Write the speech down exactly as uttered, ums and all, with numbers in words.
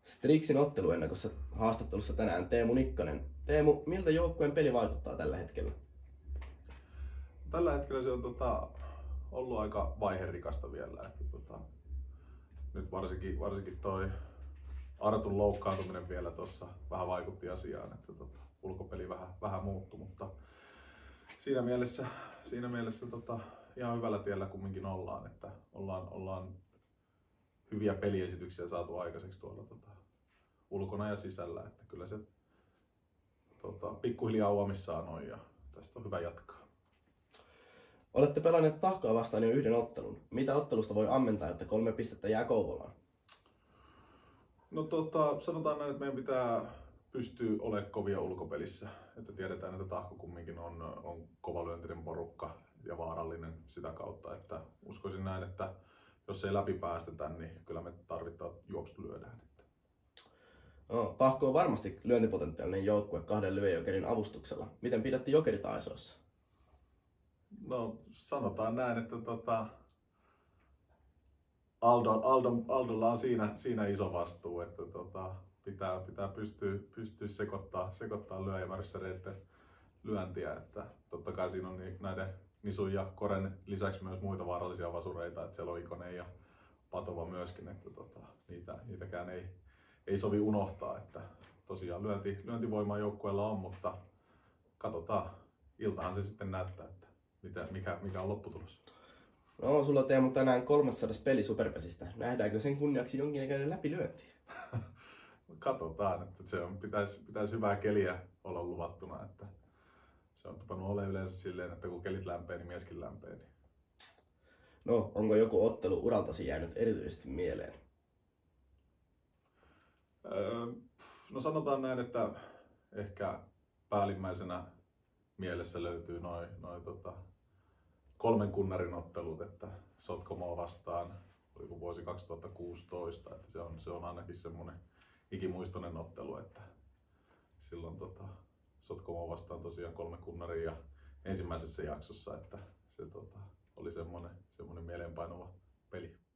Strixin otteluennakossa haastattelussa tänään Teemu Nikkanen. Teemu, miltä joukkueen peli vaikuttaa tällä hetkellä? Tällä hetkellä se on tota, ollut aika vaiherikasta vielä. Että, tota, nyt varsinkin, varsinkin toi Artun loukkaantuminen vielä tuossa vähän vaikutti asiaan, että tota, ulkopeli vähän, vähän muuttui, mutta siinä mielessä, siinä mielessä tota, ihan hyvällä tiellä kumminkin ollaan, että ollaan, ollaan hyviä peliesityksiä saatu aikaiseksi tuolla tota, ulkona ja sisällä, että kyllä se tota, pikkuhiljaa uomissaan on ja tästä on hyvä jatkaa. Olette pelanneet Tahkoa vastaan jo yhden ottelun. Mitä ottelusta voi ammentaa, että kolme pistettä jää Kouvolaan? No tota, sanotaan näin, että meidän pitää pystyä olemaan kovia ulkopelissä. Että tiedetään, että Tahko kumminkin on, on kovalyöntinen porukka ja vaarallinen sitä kautta. Että uskoisin näin, että jos ei läpi päästetä, niin kyllä me tarvitaan juoksut lyödään. No, Tahko on varmasti lyöntipotentiaalinen joukkue kahden lyöjokerin avustuksella. Miten pidätte jokerit aisoissa? No sanotaan näin, että tota, Aldo, Aldo, Aldolla on siinä, siinä iso vastuu, että tota, pitää, pitää pystyä, pystyä sekoittaa, sekoittaa lyöjämärssäreiden lyöntiä. Että totta kai siinä on niin, näiden Nisun ja Koren lisäksi myös muita vaarallisia vasureita, että siellä on Ikonen ja Patova myöskin, että tota, niitä, niitäkään ei, ei sovi unohtaa. Että tosiaan lyönti, lyöntivoimaa joukkueella on, mutta katsotaan, iltahan se sitten näyttää, että mitä, mikä, mikä on lopputulos. No, sulla Teemu tänään kolmasadas peli Superpesistä. Nähdäänkö sen kunniaksi jonkinnäköinen läpilyönti? Katsotaan, että se on, pitäisi, pitäisi hyvää keliä olla luvattuna. Että se on tupannut olla yleensä silleen, että kun kelit lämpee, niin mieskin lämpee. Niin. No, onko joku ottelu uraltasi jäänyt erityisesti mieleen? Öö, no sanotaan näin, että ehkä päällimmäisenä mielessä löytyy noin noi, tota, kolmen kunnarin ottelut, että Sotkamoa vastaan, oliko vuosi kaksituhattakuusitoista, että se on, se on ainakin semmoinen ikimuistoinen ottelu, että silloin tota, Sotkamoa vastaan tosiaan kolme kunnaria ensimmäisessä jaksossa, että se tota, oli semmoinen, semmoinen mieleenpainuva peli.